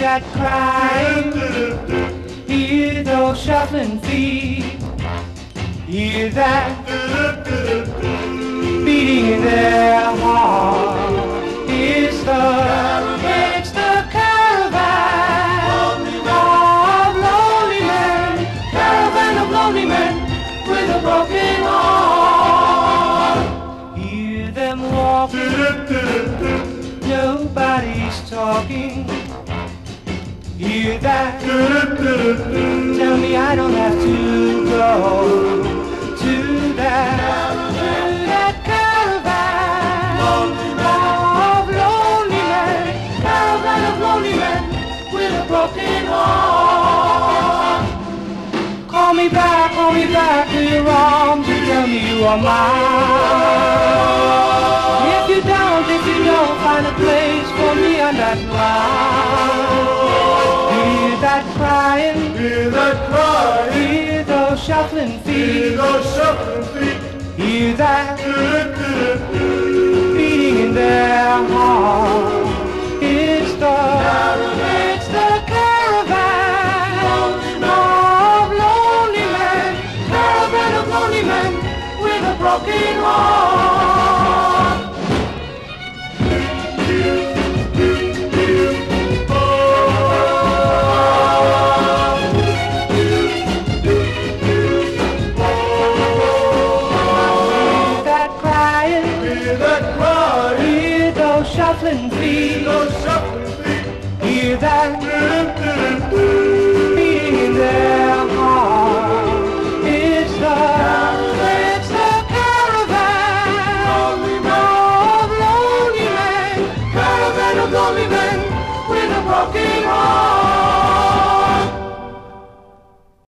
that crying, hear those shuffling feet, hear that beating in their heart. It's the caravan of lonely men, caravan of lonely men with a broken heart. Hear them walking, nobody's talking. Hear that? Tell me I don't have to go to that caravan of lonely men, caravan of lonely men with a broken heart. Call me back to your arms and tell me you are mine. If you don't find a place for me on that line. Hear that crying, hear that crying, hear those shuffling feet, hear those shuffling feet, hear that beating in their heart. It's the caravan of lonely men, caravan of lonely men with a broken heart. Hear those shuffling feet, hear that beating in their heart. It's the caravan of lonely men, caravan of lonely men.